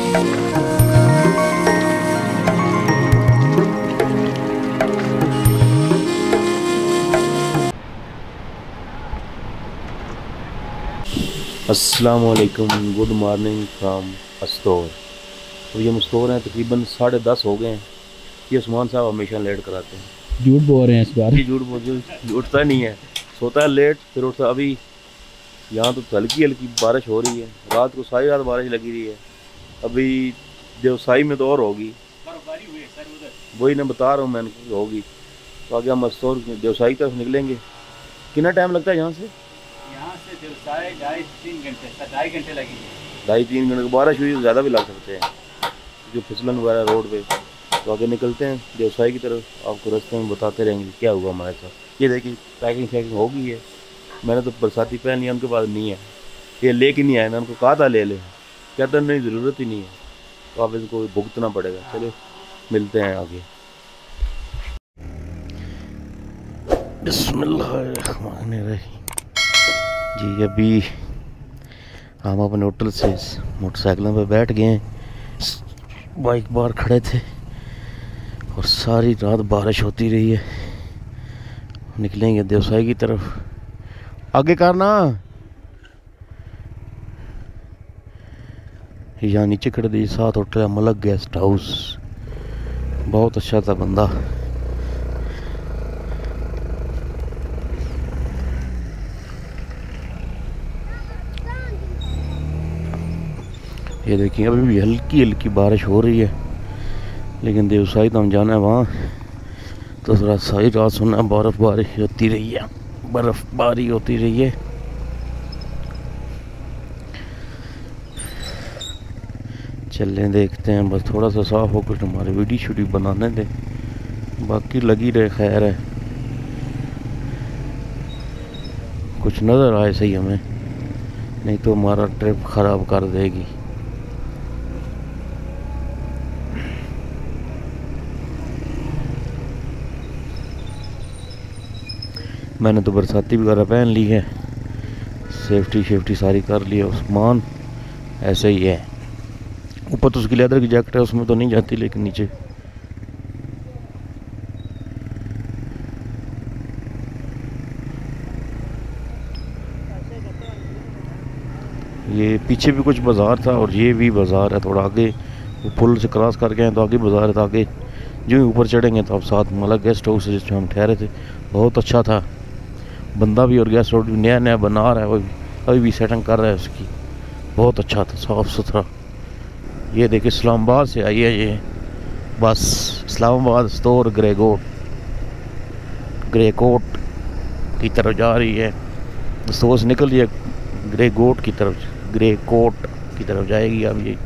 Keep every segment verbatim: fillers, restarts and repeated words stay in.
अस्सलाम वालेकुम, good morning from मस्तौर। तो ये मस्तौर हैं, तकरीबन साढ़े दस हो गए हैं। ये उस्मान साहब हमेशा लेट कराते हैं। झूठ बोल रहे हैं इस बार। ये झूठ बोल उठता नहीं है, सोता है लेट फिर उठता। अभी यहाँ तो हल्की हल्की बारिश हो रही है, रात को सारी रात बारिश लगी रही है। अभी देवसाई में तो और होगी, वही मैं बता रहा हूँ मैंने होगी। तो आगे हम मस्तौर देवसाई की तरफ निकलेंगे। कितना टाइम लगता है यहाँ से? यहाँ से देवसाई ढाई तीन घंटे ढाई घंटे लगेंगे। ढाई तीन घंटे बारिश हुई तो ज़्यादा भी लग सकते हैं, जो फिसलन वगैरह रोड पे। तो आगे निकलते हैं देवसाई की तरफ, आपको रास्ते में बताते रहेंगे क्या हुआ हमारे साथ। ये देखिए पैकिंग शैकिंग हो गई है। मैंने तो बरसाती पहन लिया, उनके पास नहीं है, ये लेके नहीं आए। मैं उनको कहा था ले ले, कहते नहीं ज़रूरत ही नहीं है। तो आप इनको भुगतना पड़ेगा। चलिए मिलते हैं आगे। बिस्मिल्लाहिर्रहमानिर्रहीम। जी अभी हम अपने होटल से मोटरसाइकिलों पे बैठ गए हैं, बाइक बाहर खड़े थे और सारी रात बारिश होती रही है। निकलेंगे देवसाई की तरफ। आगे करना, यहाँ नीचे खड़े थे। साथ होटल है मलक गेस्ट हाउस, बहुत अच्छा था बंदा। ये देखिए अभी भी हल्की हल्की बारिश हो रही है, लेकिन देवसाई तो हम जाना है वहाँ। तो थोड़ा सारी रात सुना बर्फबारी होती रही है, बर्फबारी होती रही है। चलें देखते हैं, बस थोड़ा सा साफ हो कुछ हमारे वीडियो शूडियो बनाने दें, बाकी लगी रहे खैर है। कुछ नज़र आए सही हमें, नहीं तो हमारा ट्रिप ख़राब कर देगी। मैंने तो बरसाती वगैरह पहन ली है, सेफ्टी शेफ्टी सारी कर ली है। उस्मान ऐसे ही है, ऊपर तो उसकी लेदर की जैकेट है, उसमें तो नहीं जाती, लेकिन नीचे ये पीछे भी कुछ बाज़ार था और ये भी बाज़ार है थोड़ा आगे। वो पुल से क्रॉस करके हैं तो आगे बाज़ार है। तो आगे जो ही ऊपर चढ़ेंगे तो अब साथ मलक गेस्ट हाउस है जिसमें हम ठहरे थे, बहुत अच्छा था। बंदा भी और गेस्ट हाउस भी नया नया बना रहा है, वो अभी भी सेटिंग कर रहा है उसकी, बहुत अच्छा था, साफ़ सुथरा। ये देखिए इस्लामाबाद से आई है ये बस, इस्लामाबाद स्टोर ग्रेगोट ग्रेकोट की तरफ जा रही है। सोच निकल रही है ग्रेगोट की तरफ, ग्रेकोट की तरफ जाएगी अब ये।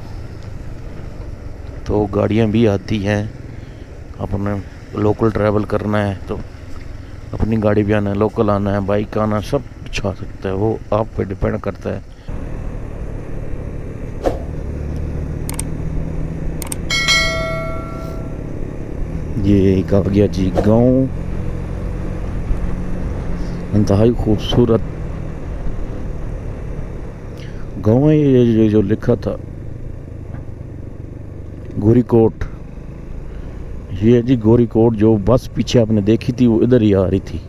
तो गाड़ियाँ भी आती हैं, अपने लोकल ट्रैवल करना है तो अपनी गाड़ी भी आना है, लोकल आना है, बाइक आना, सब कुछ आ सकता है, वो आप पे डिपेंड करता है। ये एक आ गया जी गाँव, इंतहाई खूबसूरत गाँव है ये। जो लिखा था गोरीकोट, ये है जी गोरीकोट। जो बस पीछे आपने देखी थी वो इधर ही आ रही थी।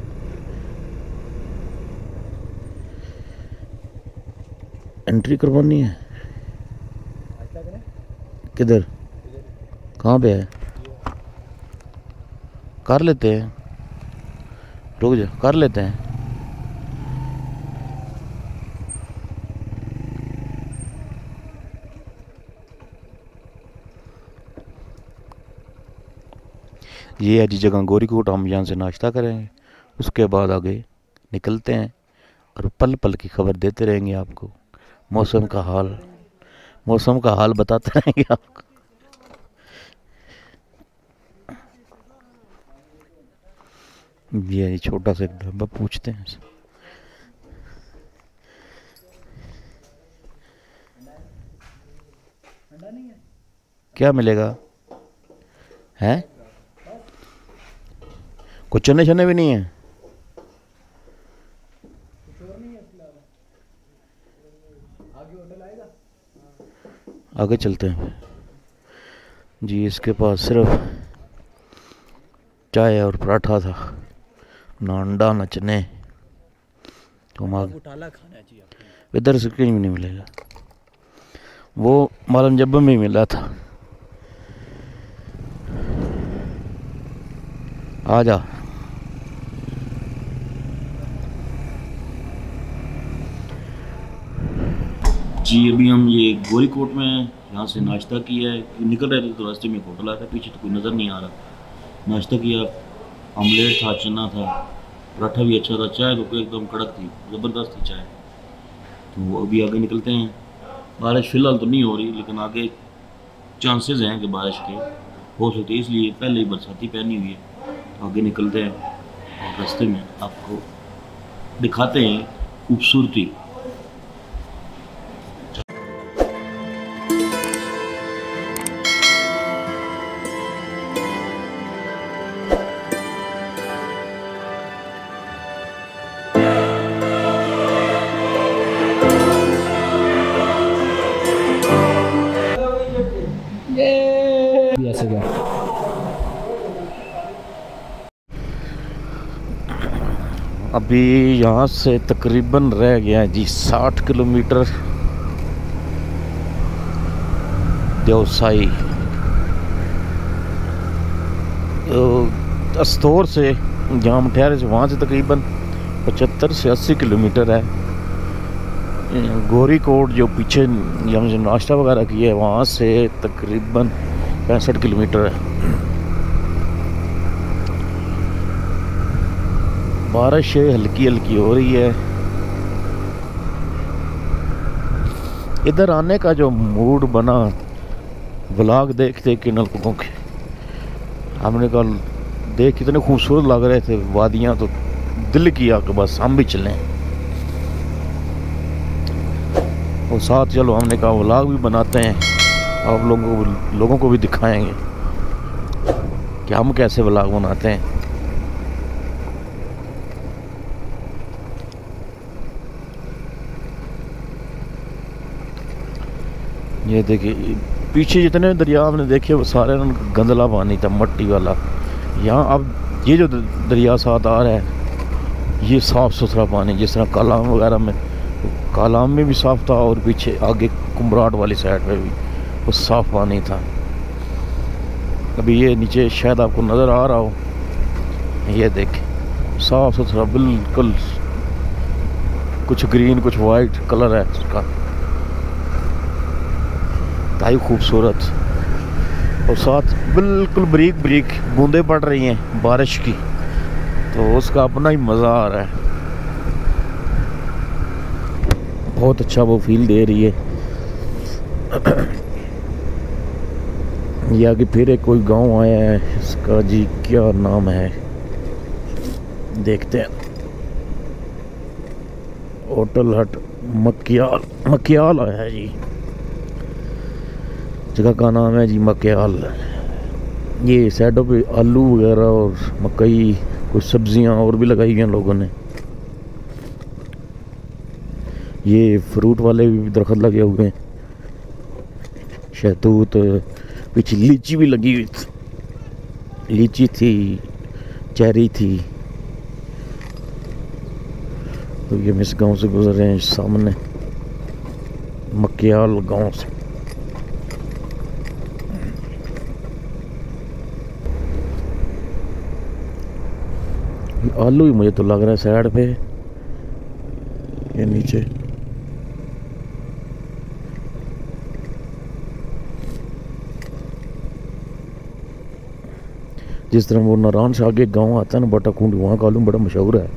एंट्री करवानी है किधर, कहाँ पे है? कर लेते हैं, रुक जा, कर लेते हैं। ये है जी जगह गोरीकोट। हम यहाँ से नाश्ता करेंगे, उसके बाद आगे निकलते हैं और पल पल की खबर देते रहेंगे आपको। मौसम का हाल मौसम का हाल बताते रहेंगे आपको। ये छोटा सा एक ढाबा, पूछते हैं क्या मिलेगा। है कुछ चने चने भी नहीं है। आगे चलते हैं जी। इसके पास सिर्फ चाय और पराठा था, ना अंडा ना चने। तो हम आगे इधर से कहीं भी नहीं मिलेगा, वो मालम जब में मिला था। आ जा। जी अभी हम ये गोरीकोट में यहाँ से नाश्ता किया है, निकल रहे थे तो रास्ते में होटल आया था, पीछे तो कोई नज़र नहीं आ रहा। नाश्ता किया, ऑमलेट था, चना था, पराठा भी अच्छा था, चाय तो एकदम कड़क थी, ज़बरदस्त थी चाय। तो अभी आगे निकलते हैं। बारिश फ़िलहाल तो नहीं हो रही, लेकिन आगे चांसेस हैं कि बारिश के हो सकती है, इसलिए पहले ही बरसाती पहनी हुई है। तो आगे निकलते हैं और रास्ते में आपको दिखाते हैं खूबसूरती। ऐसे क्या अभी यहाँ से तकरीबन रह गया है जी साठ किलोमीटर देवसाई। अस्तौर से जहाँ हम ठहरे से वहाँ से तकरीबन पचहत्तर से अस्सी किलोमीटर है। गोरीकोट जो पीछे जहाँ से नाश्ता वगैरह किया है वहाँ से तकरीबन पैंसठ किलोमीटर है। बारिश हल्की हल्की हो रही है। इधर आने का जो मूड बना व्लॉग देख देख के लोगों के, हमने कल देख कितने खूबसूरत लग रहे थे वादियाँ, तो दिल किया कि बस हम भी चलें। और साथ चलो हमने कहा व्लॉग भी बनाते हैं, आप लोगों को लोगों को भी दिखाएंगे कि हम कैसे व्लॉग बनाते हैं। ये देखिए पीछे जितने दरिया आपने देखे वो सारे गंदला पानी था, मट्टी वाला। यहाँ अब ये जो दरिया साथ आ रहा है ये साफ़ सुथरा पानी, जिस तरह कालाम वगैरह में, कालाम में भी साफ़ था और पीछे आगे कुमराट वाली साइड पे भी वो साफ़ पानी था। अभी ये नीचे शायद आपको नज़र आ रहा हो, ये देख साफ़ सुथरा बिल्कुल, कुछ ग्रीन कुछ वाइट कलर है उसका, ताई खूबसूरत। और साथ बिल्कुल बारीक बारीक बूंदें पड़ रही हैं बारिश की, तो उसका अपना ही मज़ा आ रहा है। बहुत अच्छा वो फील दे रही है। ये आगे फिर एक कोई गांव आया है, इसका जी क्या नाम है देखते हैं। होटल हट मक्याल, मक्याल आया है जी, जगह का नाम है जी मक्याल। ये साइडों पे आलू वगैरह और मकई, कुछ सब्जियां और भी लगाई हुई हैं लोगों ने। ये फ्रूट वाले भी दरख्त लगे हुए हैं, शहतूत, पीछे लीची भी लगी हुई थी, लीची थी, चेरी थी। तो ये इस गांव से गुजर रहे हैं, सामने मक्याल गांव से। आलू ही मुझे तो लग रहा है साइड पे, ये नीचे। जिस तरह वो नारायण से आगे गांव आता है ना बटा कुंड, वहाँ का आलू बड़ा मशहूर है।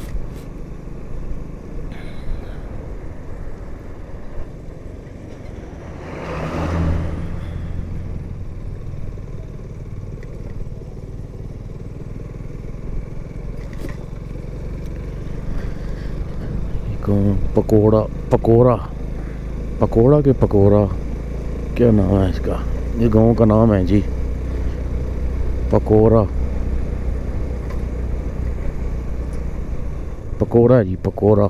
पकोड़ा पकोड़ा पकोड़ा के पकोड़ा क्या नाम है इसका, ये गांव का नाम है जी पकोड़ा। पकोड़ा जी पकोड़ा।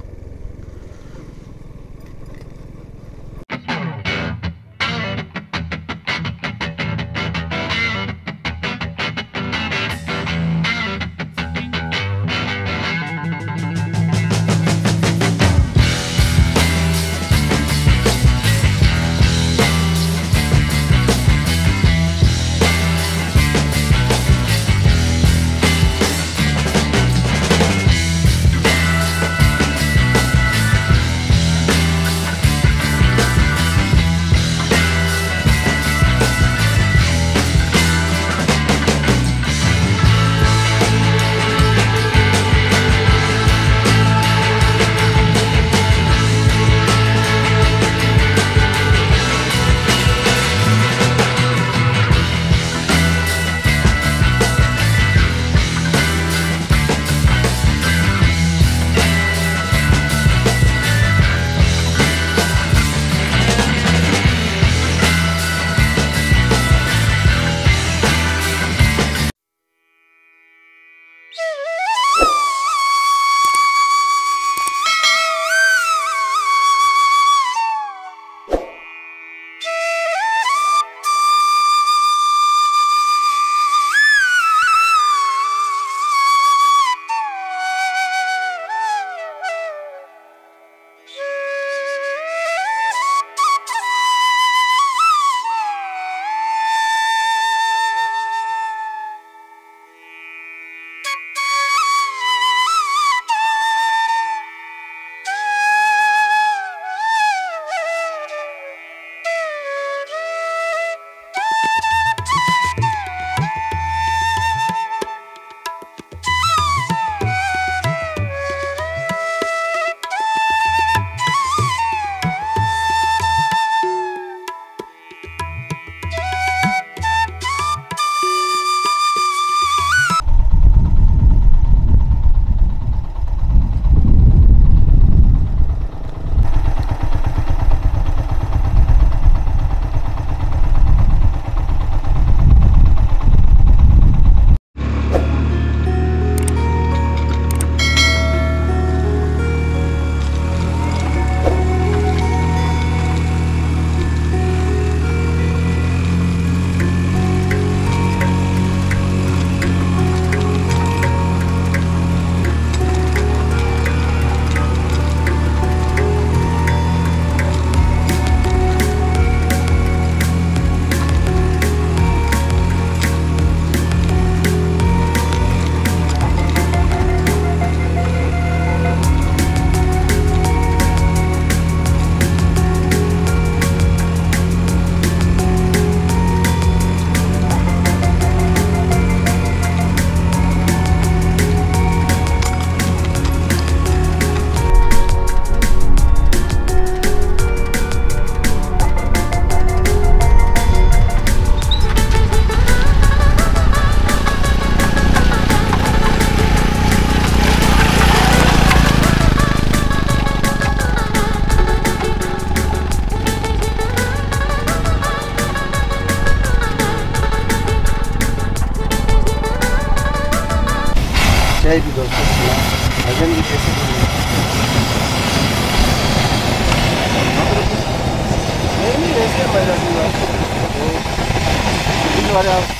रहेगी दोस्तों, भजन भी कैसे नहीं नहीं वैसे पैदा की बात तो वाले आप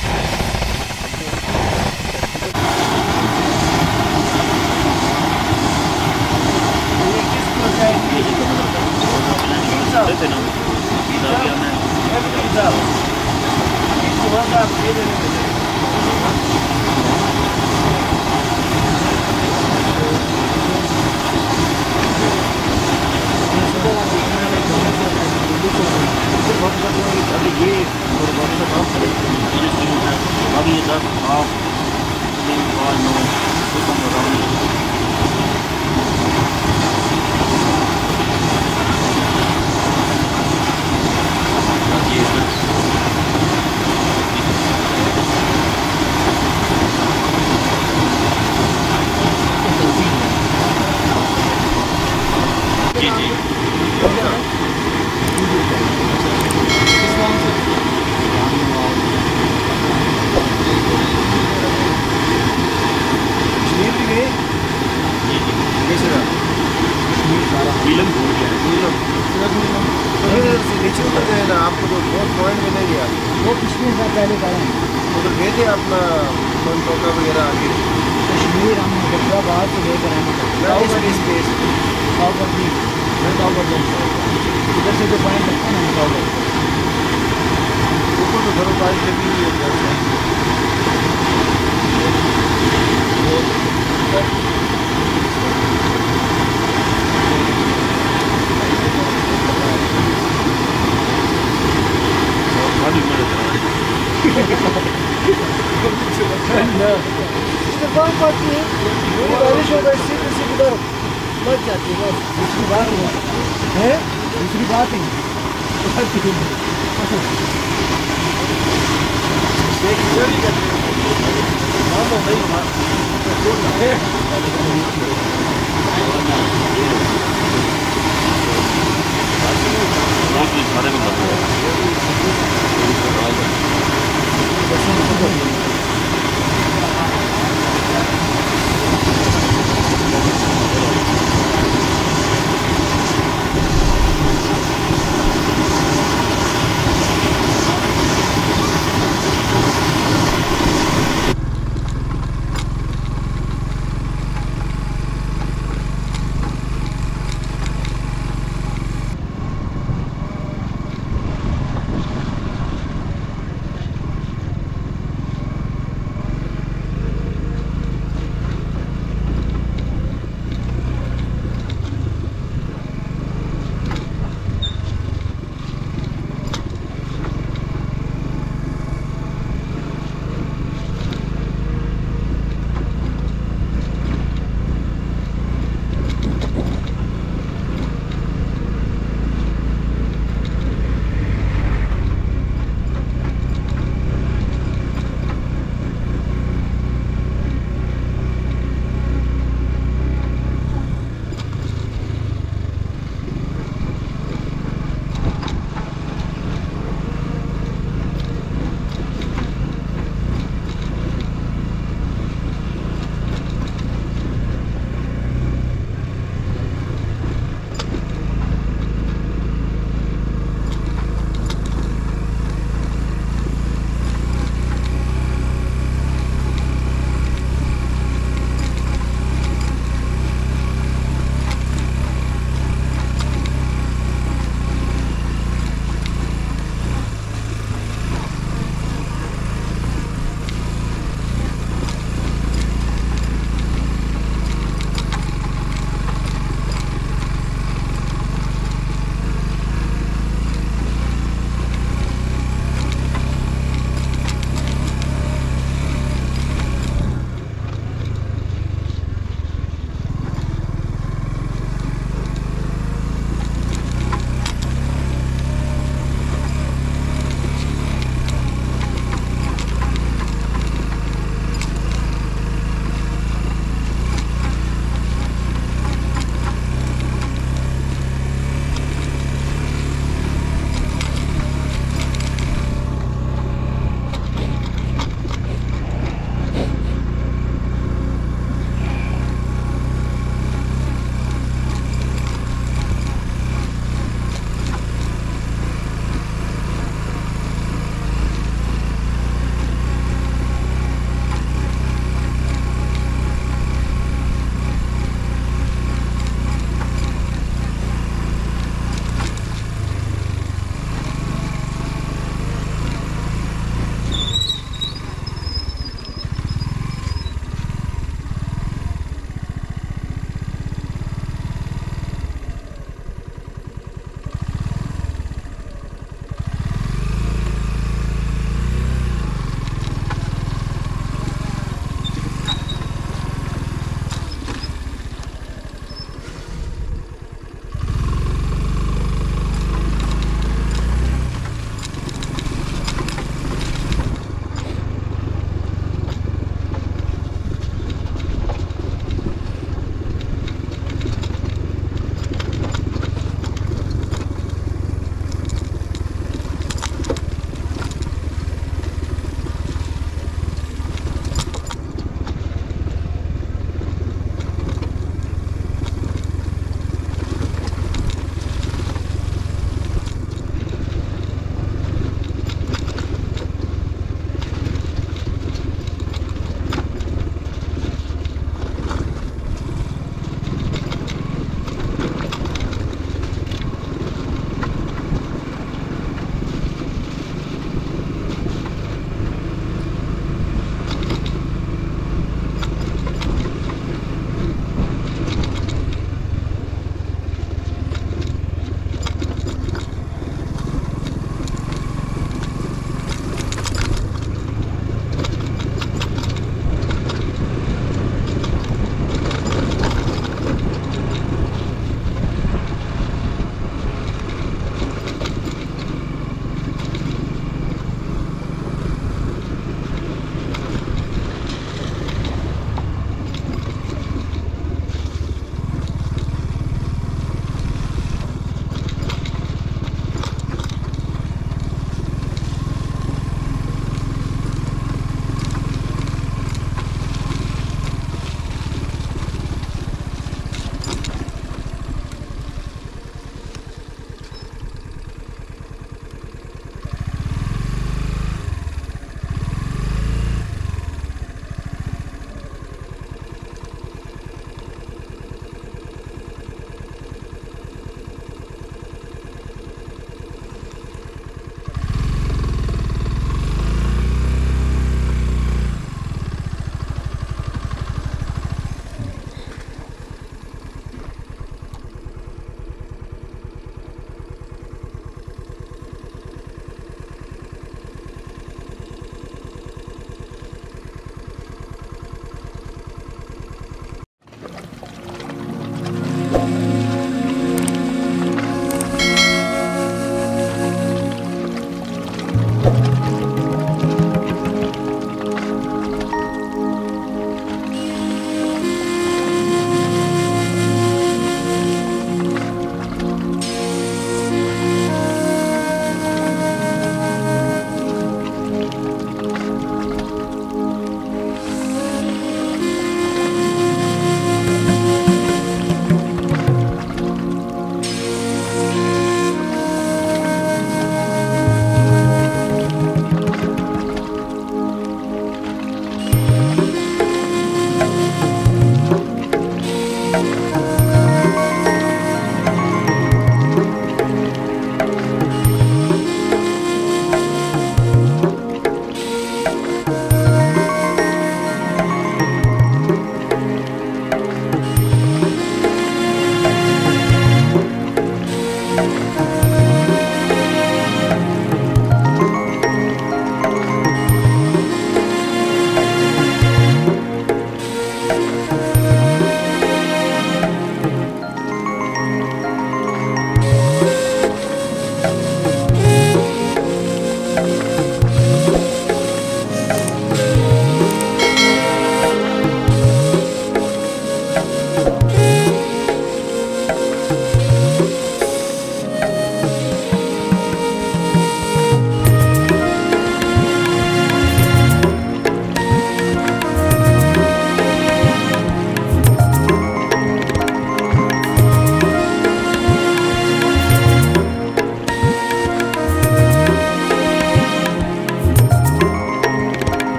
अभी ये अभी ये दस आप नौ जी जी नीलम भूल गया नीलम नीचे उतर गए ना, आपको तो बहुत पॉइंट मिलेंगे यार। वो कश्मीर का पहले पढ़ा है, उधर गए थे अपना मनटोका वगैरह आगे कश्मीर हम हैदराबाद से लेकर आए स्पेस टावर भी टावर इधर से जो पॉइंट लगता है ना टावर ऊपर तो घरों बारिश लगी हुई है उधर से। इस्तेफाम पाती है, मेरी बारिश हो गई सीधी सीधी बर्फ बच जाती है, बस दूसरी बात है दूसरी बात ही सारे में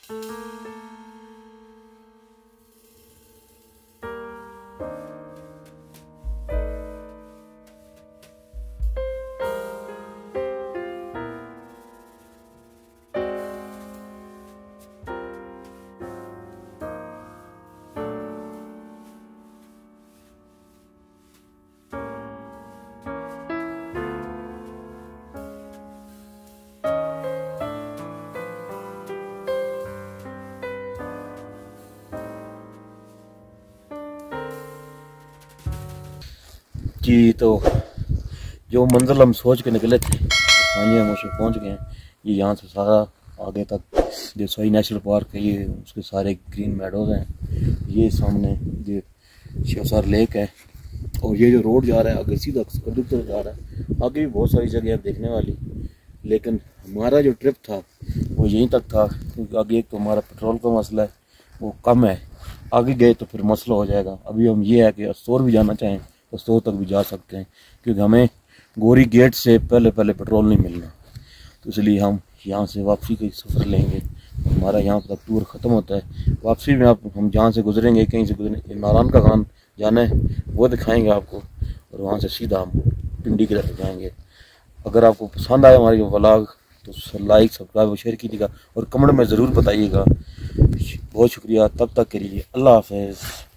जी तो जो मंजिल हम सोच के निकले थे सानिया हम उसे पहुँच गए हैं। ये यहाँ से सारा आगे तक देसाई नेशनल पार्क है, ये उसके सारे ग्रीन मेडोज हैं। ये सामने ये शिवसार लेक है और ये जो रोड जा रहा है आगे सीधा कद्दू तरफ जा रहा है। आगे भी बहुत सारी जगह है देखने वाली, लेकिन हमारा जो ट्रिप था वो यहीं तक था क्योंकि आगे एक तो हमारा पेट्रोल का मसला है वो कम है, आगे गए तो फिर मसला हो जाएगा। अभी हम ये है कि स्टोर भी जाना चाहें तो स्टोर तक भी जा सकते हैं क्योंकि हमें गोरी गेट से पहले पहले पेट्रोल नहीं मिलना, तो इसलिए हम यहाँ से वापसी का सफ़र लेंगे। हमारा यहाँ तक टूर ख़त्म होता है। वापसी में आप हम जहाँ से गुजरेंगे कहीं से गुजरेंगे नारायण का खान जाना है वो दिखाएंगे आपको और वहाँ से सीधा हम पिंडी की तरफ जाएंगे। अगर आपको पसंद आया हमारी व्लॉग तो लाइक सब्सक्राइब और शेयर कीजिएगा और कमेंट में ज़रूर बताइएगा। बहुत शुक्रिया, तब तक के लिए अल्लाह हाफ़िज़।